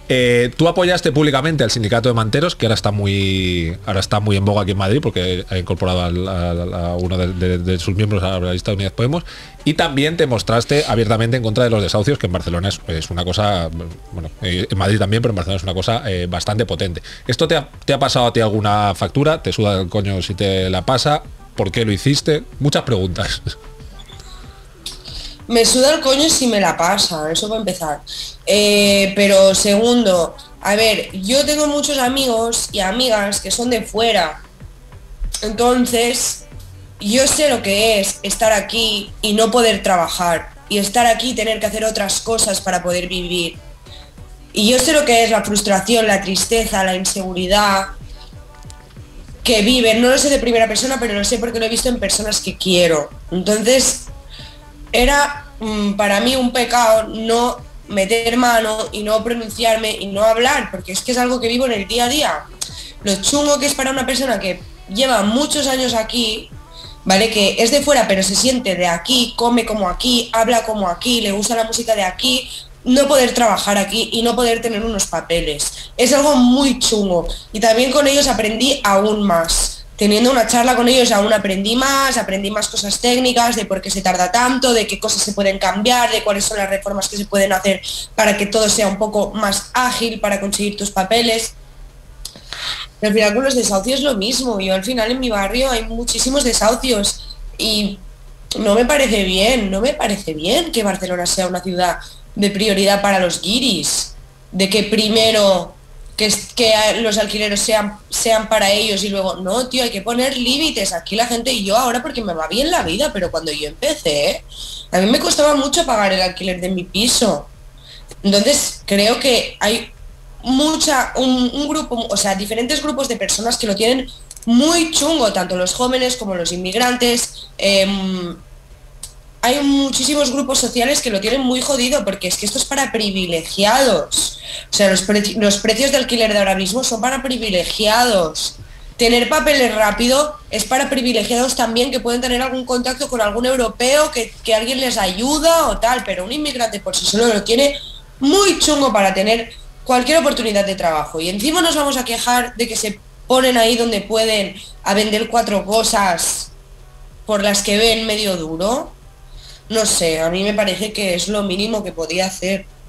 Tú apoyaste públicamente al sindicato de manteros, que ahora está muy en boga aquí en Madrid, porque ha incorporado a uno de sus miembros a la lista de Unidas Podemos, y también te mostraste abiertamente en contra de los desahucios, que en Barcelona es una cosa, bueno, en Madrid también, pero en Barcelona es una cosa bastante potente. ¿Esto te ha pasado a ti alguna factura? ¿Te suda el coño si te la pasa? ¿Por qué lo hiciste? Muchas preguntas. Me suda el coño si me la pasa, eso para empezar. Pero segundo, a ver, yo tengo muchos amigos y amigas que son de fuera. Entonces, yo sé lo que es estar aquí y no poder trabajar. Y estar aquí y tener que hacer otras cosas para poder vivir. Y yo sé lo que es la frustración, la tristeza, la inseguridad que viven. No lo sé de primera persona, pero lo sé porque lo he visto en personas que quiero. Entonces, era para mí un pecado no meter mano y no pronunciarme y no hablar, porque es que es algo que vivo en el día a día. Lo chungo que es para una persona que lleva muchos años aquí, ¿vale? Que es de fuera pero se siente de aquí, come como aquí, habla como aquí, le gusta la música de aquí, no poder trabajar aquí y no poder tener unos papeles. Es algo muy chungo. Y también con ellos aprendí aún más. Teniendo una charla con ellos aún aprendí más cosas técnicas, de por qué se tarda tanto, de qué cosas se pueden cambiar, de cuáles son las reformas que se pueden hacer para que todo sea un poco más ágil para conseguir tus papeles. Pero al final con los desahucios es lo mismo. Yo al final en mi barrio hay muchísimos desahucios y no me parece bien que Barcelona sea una ciudad de prioridad para los guiris, de que primero que los alquileres sean para ellos y luego, no, tío, hay que poner límites. Aquí la gente, y yo ahora porque me va bien la vida, pero cuando yo empecé, a mí me costaba mucho pagar el alquiler de mi piso. Entonces creo que hay un grupo, o sea, diferentes grupos de personas que lo tienen muy chungo, tanto los jóvenes como los inmigrantes. Hay muchísimos grupos sociales que lo tienen muy jodido, porque es que esto es para privilegiados. O sea, los precios de alquiler de ahora mismo son para privilegiados. Tener papeles rápido es para privilegiados también, que pueden tener algún contacto con algún europeo, que alguien les ayuda o tal, pero un inmigrante por sí solo lo tiene muy chungo para tener cualquier oportunidad de trabajo. Y encima nos vamos a quejar de que se ponen ahí donde pueden a vender 4 cosas por las que ven medio duro. No sé, a mí me parece que es lo mínimo que podía hacer.